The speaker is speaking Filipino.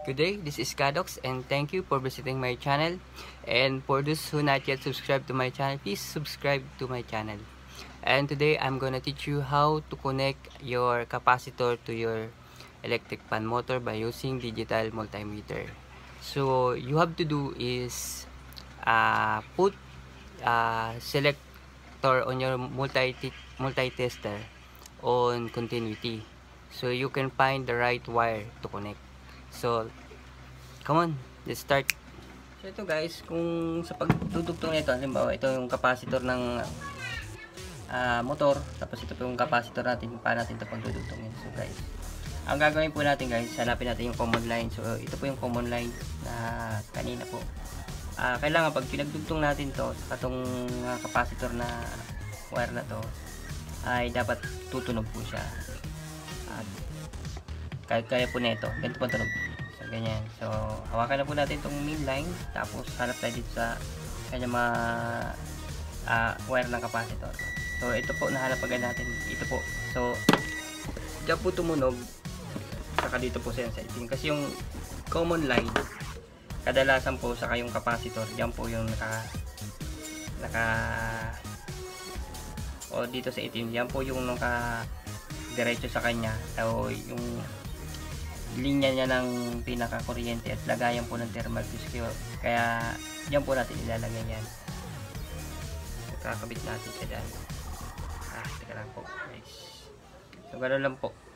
Good day, this is Kadox and thank you for visiting my channel. And for those who not yet subscribed to my channel, please subscribe to my channel. And today I'm gonna teach you how to connect your capacitor to your electric fan motor by using digital multimeter. So you have to do is put selector on your multi-tester on continuity, so you can find the right wire to connect. So come on, let's start. So ito guys, kung sa pagdudugtong nito, halimbawa ito yung capacitor ng motor, tapos ito po yung capacitor natin, kung paano natin ito pagdudugtongin. So guys, ang gagawin po natin guys, hanapin natin yung common line. So ito po yung common line na kanina po. Kailangan pag pinagdugtong natin to sa katong capacitor na wire na to, ay dapat tutunog po siya. Kaya po nito, ganito po tunog. So ganyan. So hawakan na po natin itong main line, tapos hanap tayo dito sa kanya wire ng capacitor. So ito po, nahanap agad natin. Ito po. So diyan po tumunog, saka dito po sa itim. Kasi yung common line, kadalasan po saka yung capacitor, diyan po yung o dito sa itim, diyan po yung diretso sa kanya, o yung linya niya ng pinaka kuryente at lagayan po ng thermal fuse. Kaya diyan po natin ilalagay yan. Kakabit natin siya dyan. Teka lang po guys. So ganoon lang po.